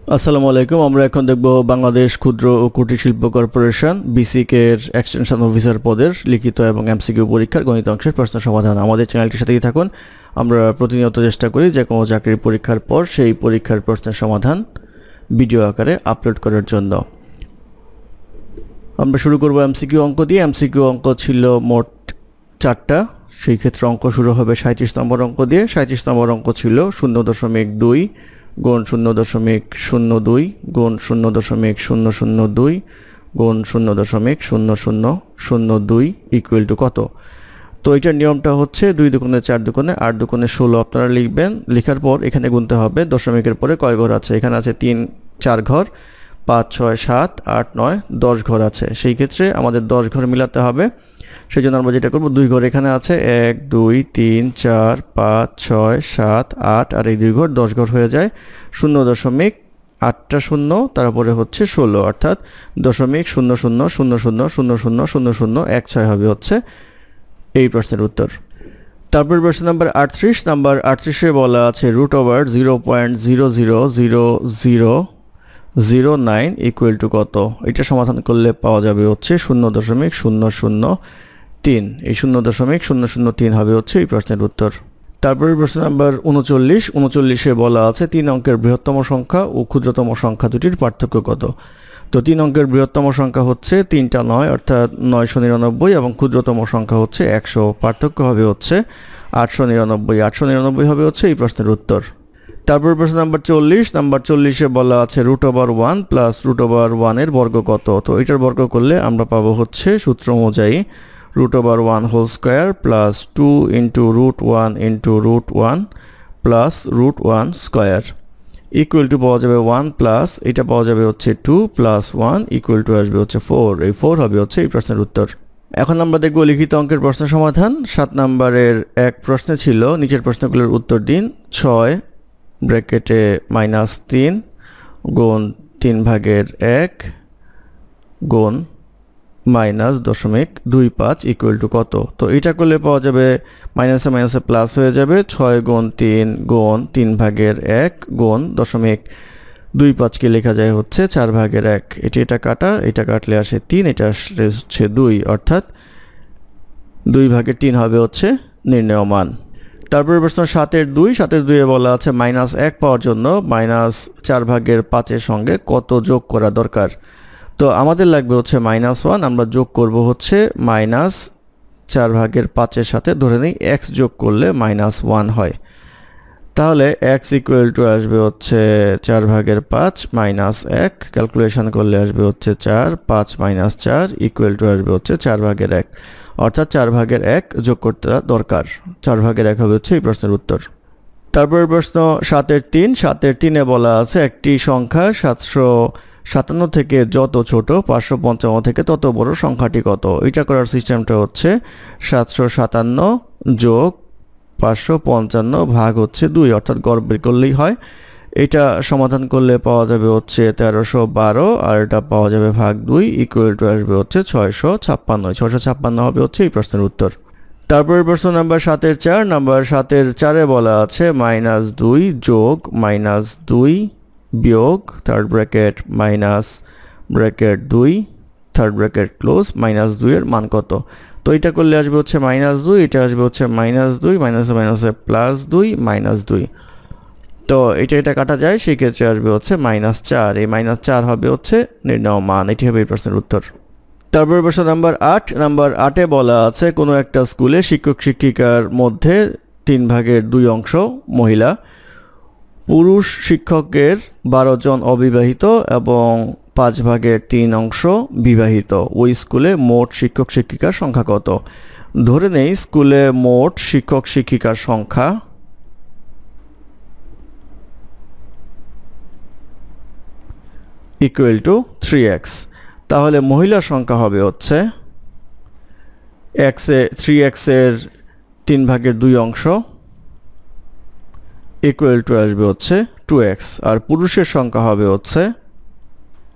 আসসালামু আলাইকুম। আমরা এখন দেখব বাংলাদেশ ক্ষুদ্র ও কুটির শিল্প কর্পোরেশন বিসিক এর এক্সটেনশন অফিসার পদের লিখিত এবং এমসিকিউ পরীক্ষার গণিত অংশের প্রশ্ন সমাধান। আমাদের চ্যানেলটির সাথেই থাকুন। আমরা প্রতিনিয়ত চেষ্টা করি যে কোনো চাকরির পরীক্ষার পর সেই পরীক্ষার প্রশ্নের সমাধান ভিডিও আকারে আপলোড করার জন্য। আমরা শুরু করব এমসিকিউ অঙ্ক দিয়ে। এমসিকিউ অঙ্ক ছিল মোট 4টা, সেই ক্ষেত্রে অঙ্ক শুরু হবে 37 নম্বর অঙ্ক দিয়ে। 37 নম্বর অঙ্ক ছিল 0.2 গুণ 0.02 গুণ 0.002 গুণ 0.0002 ইকুয়াল টু কত? তো এটার নিয়মটা হচ্ছে 2 দুগুণে 4 দুগুণে 8 দুগুণে 16 আপনারা লিখবেন। লেখার পর এখানে গুনতে হবে দশমিকের পরে কয় ঘর আছে। এখানে আছে 3 4 ঘর, 5 6 7 8 9 10 ঘর আছে। সেই ক্ষেত্রে আমাদের 10 ঘর মিলাতে হবে। সেই জন্য আমরা যেটা করব, 2 ঘর এখানে আছে, 1 2 3 4 5 6 7 8 আর এই 2 ঘর 10 ঘর হয়ে যায়। 0.8টা শূন্য, তারপরে হচ্ছে 16, অর্থাৎ 0.0000000016 হবে হচ্ছে এই প্রশ্নের উত্তর। তারপর প্রশ্ন নাম্বার 38। নাম্বার 38-এ বলা আছে √0.0000009 ইকুয়াল টু কত? এটা সমাধান করলে পাওয়া যাবে হচ্ছে 0.003। এই 0.003 হবে হচ্ছে এই প্রশ্নের উত্তর। তারপরে প্রশ্ন নাম্বার 39। 39-এ বলা আছে 3 অঙ্কের বৃহত্তম সংখ্যা ও ক্ষুদ্রতম সংখ্যা দুটির পার্থক্য কত? তো 3 অঙ্কের বৃহত্তম সংখ্যা হচ্ছে 3টা 9, অর্থাৎ 999, এবং ক্ষুদ্রতম সংখ্যা হচ্ছে 100। পার্থক্য হবে হচ্ছে 899। 899 হবে হচ্ছে এই প্রশ্নের উত্তর। তারপর প্রশ্ন নাম্বার 40। নাম্বার 40-এ বলা আছে √1 প্লাস √1 এর বর্গ কত? তো এটার বর্গ করলে আমরা পাবো হচ্ছে সূত্র অনুযায়ী √1 whole square plus 2 into √1 into √1 plus √1 square equal to পাওয়া যাবে 1 প্লাস এটা পাওয়া যাবে হচ্ছে 2 প্লাস 1 ইকুয়াল টু আসবে হচ্ছে 4। এই 4 হবে হচ্ছে এই প্রশ্নের উত্তর। এখন আমরা দেখব লিখিত অঙ্কের প্রশ্ন সমাধান। 7 নম্বরের এক প্রশ্নে ছিল নিচের প্রশ্নগুলোর উত্তর দিন। 6 ব্র্যাকেটে -3 গুণ 3/1 গুণ -0.25 ইকুয়াল টু কত? তো এটা করলে পাওয়া যাবে মাইনাসে মাইনাসে প্লাস হয়ে যাবে। 6 গুণ 3 গুণ 3/1 গুণ 0.25কে লেখা যায় হচ্ছে 4/1। এটা কাটা, এটা কাটলে আসে 3, এটা আসলে হচ্ছে 2, অর্থাৎ 2/3 হবে হচ্ছে নির্ণেয় মান। তারপরে প্রশ্ন 7-এর 2। 7-এর 2-এ বলা আছে -1 পাওয়ার জন্য -4/5-এর সঙ্গে কত যোগ করা দরকার? তো আমাদের লাগবে হচ্ছে -1, আমরা যোগ করব হচ্ছে -4/5-এর সাথে। ধরে নিই x যোগ করলে -1 হয়, তাহলে x ইকুয়াল টু আসবে হচ্ছে 4/5 -1, ক্যালকুলেশন করলে আসবে হচ্ছে 4, 5 - 4 ইকুয়াল টু আসবে হচ্ছে 4/1, অর্থাৎ 4/1 যোগ করতে দরকার। 4/1 হবে হচ্ছে এই প্রশ্নের উত্তর। তারপর প্রশ্ন 7-এর 3। 7-এর 3-এ বলা আছে একটি সংখ্যা 757 থেকে যত ছোট 555 থেকে তত বড় সংখ্যাটি কত? এটা করার সিস্টেমটা হচ্ছে 757 যোগ 555 ভাগ হচ্ছে 2, অর্থাৎ গড় বের করলেই হয়। এটা সমাধান করলে পাওয়া যাবে হচ্ছে 1312, আর এটা পাওয়া যাবে ভাগ 2 ইকুয়াল টু আসবে হচ্ছে 656। 656 হবে হচ্ছে এই প্রশ্নের উত্তর। তারপরে প্রশ্ন নাম্বার 7-এর 4। নাম্বার 7-এর 4-এ বলা আছে -2 যোগ -2 বিয়োগ third bracket minus bracket 2 third bracket close -2 এর মান কত? তো এটা করলে আসবে হচ্ছে -2, এটা আসবে হচ্ছে -2, মাইনাসে মাইনাসে +2 -2। তো এটা কাটা যায়, সেই ক্ষেত্রে আসবে হচ্ছে -4। এই -4 হবে হচ্ছে নির্ণেয় মান। এটি হবে এই প্রশ্নের উত্তর। তারপর প্রশ্ন নাম্বার 8। নাম্বার 8-এ বলা আছে কোনো একটা স্কুলে শিক্ষক শিক্ষিকার মধ্যে 3/2 অংশ মহিলা, পুরুষ শিক্ষকের 12 জন অবিবাহিত এবং 5/3 অংশ বিবাহিত। ওই স্কুলে মোট শিক্ষক শিক্ষিকার সংখ্যা কত? ধরে নেই স্কুলে মোট শিক্ষক শিক্ষিকার সংখ্যা ইকুয়াল টু 3x। তাহলে মহিলার সংখ্যা হবে হচ্ছে 3x এর 3/2 অংশ ইকুয়াল টু আসবে হচ্ছে 2x, আর পুরুষের সংখ্যা হবে হচ্ছে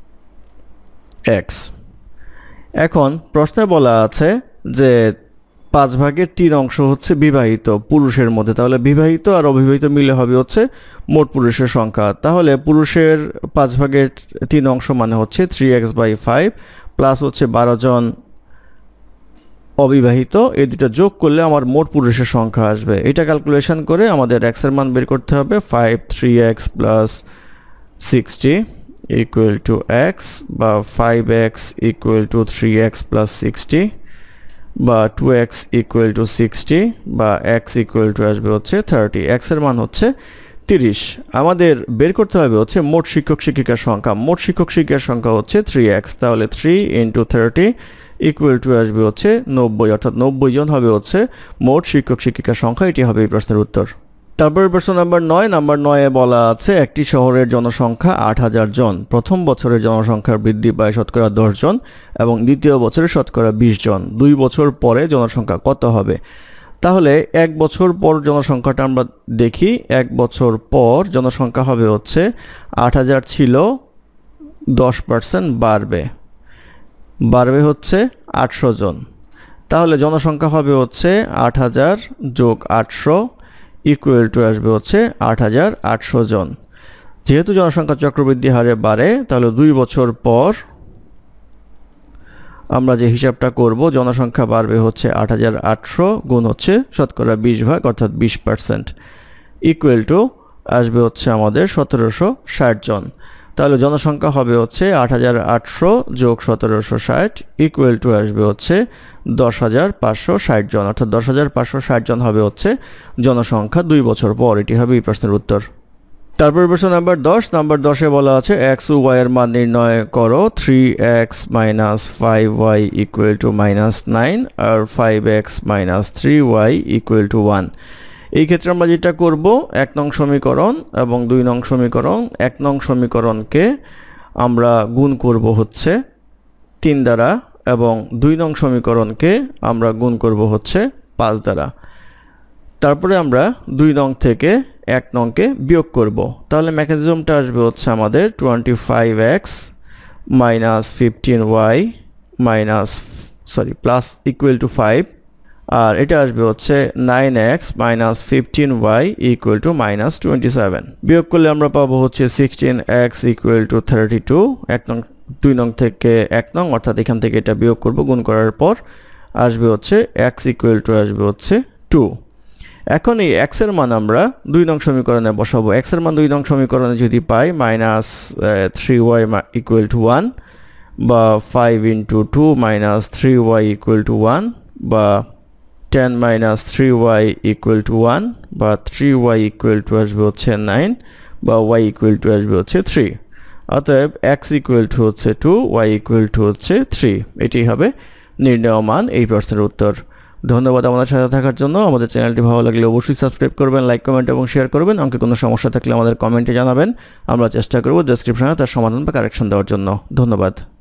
x। এখন প্রশ্নে বলা আছে যে 5 ভাগের 3 অংশ হচ্ছে বিবাহিত পুরুষের মধ্যে, তাহলে বিবাহিত আর অবিবাহিত মিলে হবে হচ্ছে মোট পুরুষের সংখ্যা। তাহলে পুরুষের 5 ভাগের 3 অংশ মানে হচ্ছে 3x/5 প্লাস হচ্ছে 12 জন অবিবাহিত, এই দুটো যোগ করলে আমার মোট পুরুষের সংখ্যা আসবে। এটা ক্যালকুলেশন করে আমাদের x এর মান বের করতে হবে। 5 3x plus 60 equal to x, বা 5x equal to 3x plus 60, বা 2x ইকুয়াল টু 60, বা x ইকুয়াল টু আসবে হচ্ছে 30। x এর মান হচ্ছে 30। আমাদের বের করতে হবে হচ্ছে মোট শিক্ষক শিক্ষিকার সংখ্যা। মোট শিক্ষক শিক্ষিকার সংখ্যা হচ্ছে 3x, তাহলে 3 × 30 ইকুয়াল টু আসবে হচ্ছে 90, অর্থাৎ 90 জন হবে হচ্ছে মোট শিক্ষক শিক্ষিকার সংখ্যা। এটি হবে এই প্রশ্নের উত্তর। তারপরে প্রশ্ন নাম্বার 9। নাম্বার 9-এ বলা আছে একটি শহরের জনসংখ্যা 8000 জন। প্রথম বছরের জনসংখ্যা বৃদ্ধি পায় শতকরা 10 জন এবং দ্বিতীয় বছরে শতকরা 20 জন। 2 বছর পরে জনসংখ্যা কত হবে? তাহলে 1 বছর পর জনসংখ্যাটা আমরা দেখি। 1 বছর পর জনসংখ্যা হবে হচ্ছে 8000 ছিল, 10% বাড়বে হচ্ছে 800 জন। তাহলে জনসংখ্যা হবে হচ্ছে 8000 যোগ 800 ইকুয়াল টু আসবে হচ্ছে 8800 জন। যেহেতু জনসংখ্যা চক্রবৃদ্ধি হারে বাড়ে, তাহলে 2 বছর পর আমরা যে হিসাবটা করব, জনসংখ্যা বাড়বে হচ্ছে 8800 গুণ হচ্ছে শতকরা 20 ভাগ, অর্থাৎ 20%, ইকুয়াল টু আসবে হচ্ছে আমাদের 1760 জন। তাহলে জনসংখ্যা হবে হচ্ছে 8800 যোগ 1760 ইকুয়াল টু আসবে হচ্ছে 10560 জন, অর্থাৎ 10560 জন হবে হচ্ছে জনসংখ্যা 2 বছর পর। এটি হবে এই প্রশ্নের উত্তর। তারপর প্রশ্ন নাম্বার 10। নাম্বার 10-এ বলা আছে x ও y এর মান নির্ণয় করো। 3x - 5y ইকুয়াল টু -9 আর 5x - 3y ইকুয়াল টু 1। এই ক্ষেত্রে আমরা যেটা করব, 1 নং সমীকরণ এবং 2 নং সমীকরণ, 1 নং সমীকরণকে আমরা গুণ করব হচ্ছে 3 দ্বারা এবং 2 নং সমীকরণকে আমরা গুণ করব হচ্ছে 5 দ্বারা। তারপরে আমরা 2 নং থেকে 1 নংকে বিয়োগ করব। তাহলে মেকানিজমটা আসবে হচ্ছে আমাদের 25x - 15y plus equal to 5, আর এটা আসবে হচ্ছে 9x - 15y ইকুয়াল টু -27। বিয়োগ করলে আমরা পাবো হচ্ছে 16x ইকুয়াল টু 32। 2 নং থেকে 1 নং, অর্থাৎ এখান থেকে এটা বিয়োগ করব, গুণ করার পর আসবে হচ্ছে x ইকুয়াল টু আসবে হচ্ছে 2। এখন এই x এর মান আমরা 2 নং সমীকরণে বসাবো। x এর মান 2 নং সমীকরণে যদি পাই -3y ইকুয়াল টু 1, বা 5 × 2 - 3y ইকুয়াল টু 1, বা 10 - 3y ইকুয়াল টু 1, বা 3y ইকুয়াল টু আসবে হচ্ছে 9, বা y ইকুয়াল টু আসবে হচ্ছে 3। অতএব x ইকুয়াল টু হচ্ছে 2, y ইকুয়াল টু হচ্ছে 3। এটি হবে নির্ণেয় মান এই প্রশ্নের উত্তর। ধন্যবাদ আমাদের সাথে থাকার জন্য। আমাদের চ্যানেলটি ভালো লাগলে অবশ্যই সাবস্ক্রাইব করবেন, লাইক, কমেন্ট এবং শেয়ার করবেন। অঙ্কে কোনো সমস্যা থাকলে আমাদের কমেন্টে জানাবেন, আমরা চেষ্টা করব ডেসক্রিপশনে তার সমাধান বা কারেকশন দেওয়ার জন্য। ধন্যবাদ।